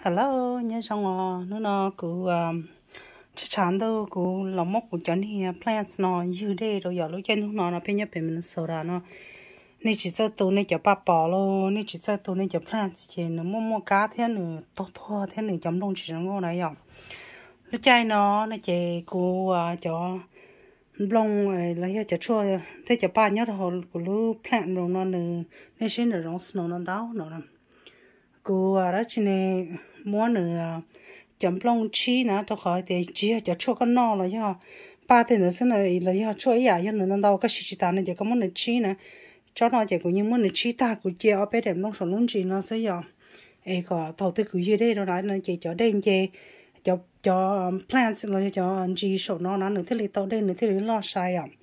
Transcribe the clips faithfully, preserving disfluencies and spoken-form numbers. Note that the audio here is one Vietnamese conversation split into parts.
Hello, nhớ xong rồi, nó nó cứ chắc chắn đâu cứ làm mốc của chân thì plants nó như thế rồi giờ lúc chân nó nó bên nhập bên mình sờ ra nó nên chỉ sợ tụi nên cho bà bỏ luôn nên chỉ sợ tụi nên cho plants chỉ nó mua mua cá thế nữa to to thế nữa chấm đông chỉ ngon này ạ lúc chơi nó nó chỉ cứ cho lông là cho chua thế cho ba nhớ rồi của lúc plant rồi nó nữa nên xin được rong snow nó đau nó cô đó chỉ này muốn nữa chấm lông chi nè tôi khỏi thì chỉ cho chua cái nọ là do ba thì nữa xin này là do chua ấy à do nữa đâu cái gì ta này chỉ có muốn nữa chi nè cho nó chỉ có những muốn nữa chi ta cũng chỉ ở bên dem nông sản nông chi nó sẽ do ấy có thầu tư cứ gì đây đó là nó chỉ cho đen chỉ cho cho plants là cho anh chị số nó nó nữa thế thì tao đây nữa thế thì lo sai à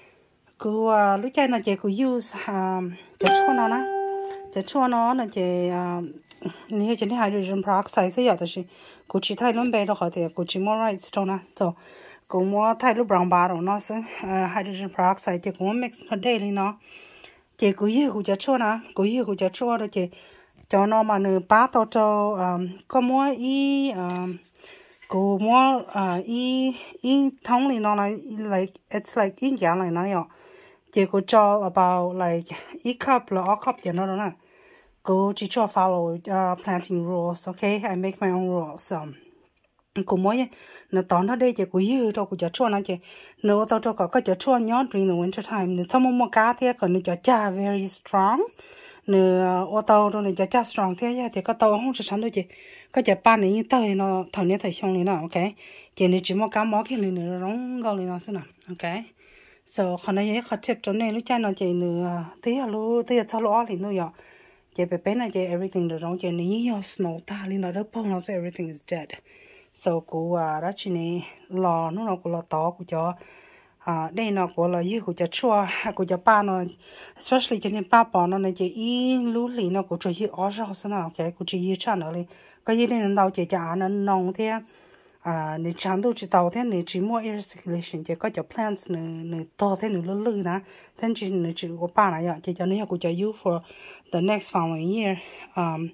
cô lúc chơi nó chỉ có use cho chua nó nè cho chua nó là chỉนี่จะนี่ hydrogen peroxide ใช่ไหมแต่是กูchỉ thay luôn bé đó họ thìกูchỉ mua rice đâu nè, so กู mua thay luôn brown bar đó nó sẽ hydrogen peroxide chỉ กู mix nó daily nó chỉ กู yêu กู จะ chua nè กู yêu กู จะ chua đó chỉ cho nó mà nửa ba tao cho có mua ý กู mua ý ý thông này nó là like it's like ý dạng này nó nhở chỉ กู cho about like 一 cup 了 二 cup อย่างนั้นđó nè cô chỉ cho follow uh, planting rules, okay? I make my own rules. Um, cô mới nó tao nó đây chỉ cô yêu đâu cô cho chua nó chỉ nếu tao cho có cái cho chua nhón during the winter time nếu xong một cá thì còn nó cho cha very strong nếu ô tao đâu nó cho cha strong thế thì cái tao không cho sẵn đâu chị cái cho ba này như tao nó thằng này thầy xong này nào, okay? Chỉ nếu chỉ một cá mó kia này nó rong gạo này nó xem nào, okay? So còn đây cái tip cho nên lúc cha nó chỉ nữa tí à lu tí à sao lo thì nữa chỉ bé bé này chỉ everything được rồi chỉ ní nhau snow ta lên nó đỡ phong nó sẽ everything is dead so cô à đó chỉ này lò nó nó cũng là to của cho à đây nó cũng là yêu của cho chua của cho ba nó especially cho nên ba bỏ nó này chỉ ý lú lì nó cũng chỉ ở sau sao nào cái cũng chỉ yêu chăn ở đây cái gì nên đâu chỉ cho nó nông thế à nếu chẳng đâu chỉ tàu thế nếu chỉ mua air circulation chỉ có cho plants nữa nữa to thế nữa lư lư nè thế chỉ nữa chỉ có ba này ạ chỉ cho nên cũng cho you for the next following year um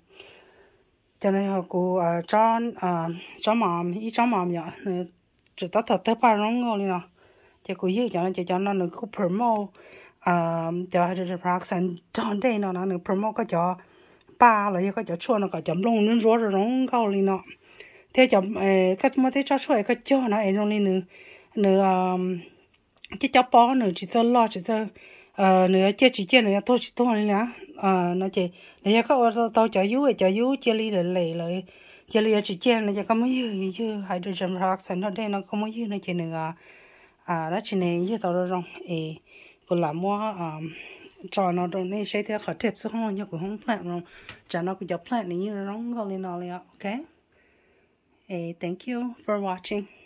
cho nên họ cũng cho cho mầm ý cho mầm vậy chỉ tất thật tới ba rong ngon đi nè chỉ cũng yêu cho nên chỉ cho nó được cũng promote um cho hydrogen peroxide trong đây nó nó được promote có cho ba là có cho chua nó có chấm lông nó rối rồi rong ngon đi nè thế chấm cái mà thế cho chua cái cho nó ấy rong đi nữa nữa cái cho bó nữa chỉ cho lo chỉ cho nữa chỉ chỉ chỉ nữa tôi chỉ tôi này nè nó chỉ này các ô tô cho yếu cho yếu chia ly lại lại lại chia ly chỉ chia này có mấy gì chứ hydrogen peroxide nó đây nó có mấy gì này chỉ nữa à đó chỉ này như tao rồi ê còn làm mua cho nó rồi này sẽ theo khởi tiếp số không như của không plant rồi cho nó cũng cho plant này như nó ngon lên nó liền okay ê thank you for watching.